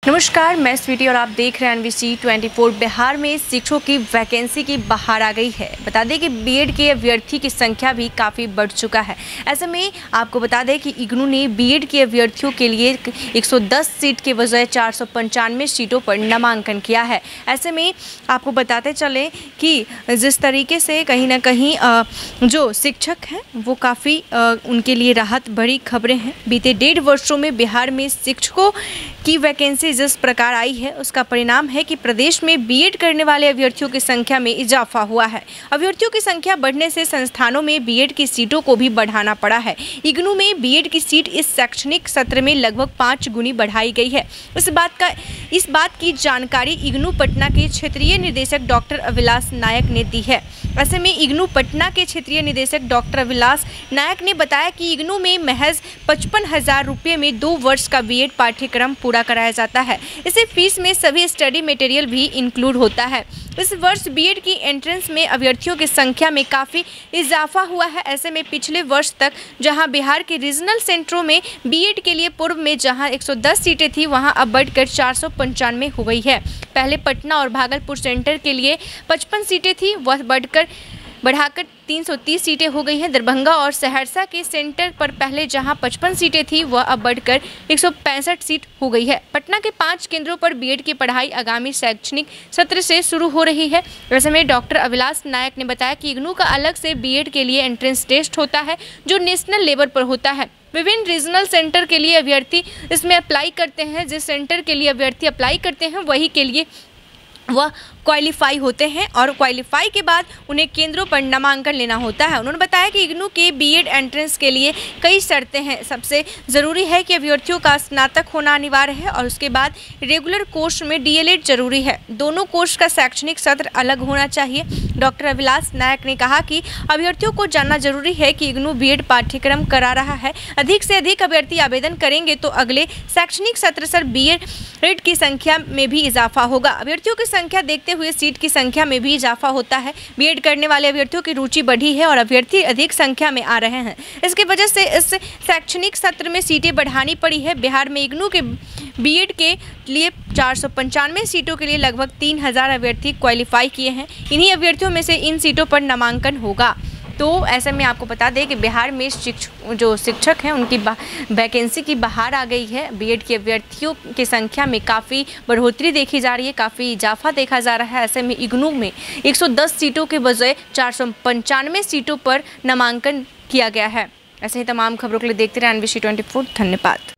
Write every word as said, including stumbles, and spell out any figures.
नमस्कार, मैं स्वीटी और आप देख रहे हैं एनवीसी ट्वेंटी फोर। बिहार में शिक्षकों की वैकेंसी की बहार आ गई है। बता दें कि बीएड के अभ्यर्थी की संख्या भी काफ़ी बढ़ चुका है। ऐसे में आपको बता दें कि इग्नू ने बीएड के अभ्यर्थियों के लिए एक सौ दस सीट के बजाय चार सौ पंचानवे सीटों पर नामांकन किया है। ऐसे में आपको बताते चलें कि जिस तरीके से कहीं ना कहीं जो शिक्षक हैं वो काफ़ी उनके लिए राहत भरी खबरें हैं। बीते डेढ़ वर्षों में बिहार में शिक्षकों की वैकेंसी जिस प्रकार आई है उसका परिणाम है कि प्रदेश में बीएड करने वाले अभ्यर्थियों की संख्या में इजाफा हुआ है। अभ्यर्थियों की संख्या बढ़ने से संस्थानों में बीएड की सीटों को भी बढ़ाना पड़ा है। इग्नू में बीएड की सीट इस शैक्षणिक सत्र में लगभग पाँच गुनी बढ़ाई गई है। इस बात का इस बात की जानकारी इग्नू पटना के क्षेत्रीय निदेशक डॉक्टर अविलास नायक ने दी है। ऐसे में इग्नू पटना के क्षेत्रीय निदेशक डॉक्टर अविलास नायक ने बताया कि इग्नू में महज पचपन हजार रुपये में दो वर्ष का बीएड पाठ्यक्रम पूरा कराया जाता है। इसे फीस में सभी स्टडी मटेरियल भी इंक्लूड होता है। इस वर्ष बीएड की एंट्रेंस में अभ्यर्थियों की संख्या में काफ़ी इजाफा हुआ है। ऐसे में पिछले वर्ष तक जहां बिहार के रीजनल सेंटरों में बीएड के लिए पूर्व में जहां एक सौ दस सीटें थी वहां अब बढ़कर चार सौ पंचानवे हो गई है। पहले पटना और भागलपुर सेंटर के लिए पचपन सीटें थी, वह बढ़कर बढ़ाकर तीन सौ तीस सीटें हो गई हैं। दरभंगा और सहरसा के सेंटर पर पहले जहां पचपन सीटें थी वह अब बढ़कर एक सौ पैंसठ सीट हो गई है। पटना के पांच केंद्रों पर बीएड की पढ़ाई आगामी शैक्षणिक सत्र से शुरू हो रही है। वैसे में डॉक्टर अविलास नायक ने बताया कि इग्नू का अलग से बीएड के लिए एंट्रेंस टेस्ट होता है जो नेशनल लेवल पर होता है। विभिन्न रीजनल सेंटर के लिए अभ्यर्थी इसमें अप्लाई करते हैं। जिस सेंटर के लिए अभ्यर्थी अप्लाई करते हैं वही के लिए वह क्वालिफाई होते हैं और क्वालिफाई के बाद उन्हें केंद्रों पर नामांकन लेना होता है। उन्होंने बताया कि इग्नू के बीएड एंट्रेंस के लिए कई शर्तें हैं। सबसे ज़रूरी है कि अभ्यर्थियों का स्नातक होना अनिवार्य है और उसके बाद रेगुलर कोर्स में डीएलएड जरूरी है। दोनों कोर्स का शैक्षणिक सत्र अलग होना चाहिए। डॉक्टर अविलास नायक ने कहा कि अभ्यर्थियों को जानना जरूरी है कि इग्नू बीएड पाठ्यक्रम करा रहा है। अधिक से अधिक अभ्यर्थी आवेदन करेंगे तो अगले शैक्षणिक सत्र से बीएड की संख्या में भी इजाफा होगा। अभ्यर्थियों की संख्या देखते हुए सीट की संख्या में भी इजाफा होता है। बीएड करने वाले अभ्यर्थियों की रुचि बढ़ी है और अभ्यर्थी अधिक संख्या में आ रहे हैं। इसकी वजह से इस शैक्षणिक सत्र में सीटें बढ़ानी पड़ी है। बिहार में इग्नू के बीएड के लिए चार सौ पंचानवे सीटों के लिए लगभग तीन हजार अभ्यर्थी क्वालिफाई किए हैं। इन्हीं अभ्यर्थियों में से इन सीटों पर नामांकन होगा। तो ऐसे में आपको बता दें कि बिहार में शिक्षक जो शिक्षक हैं उनकी वैकेंसी की बहार आ गई है। बीएड के अभ्यर्थियों की संख्या में काफ़ी बढ़ोतरी देखी जा रही है, काफ़ी इजाफा देखा जा रहा है। ऐसे में इग्नू में एक सौ दस सीटों के बजाय चार सौ पंचानवे सीटों पर नामांकन किया गया है। ऐसे ही तमाम खबरों के लिए देखते रहे एनवीसी ट्वेंटी फोर। धन्यवाद।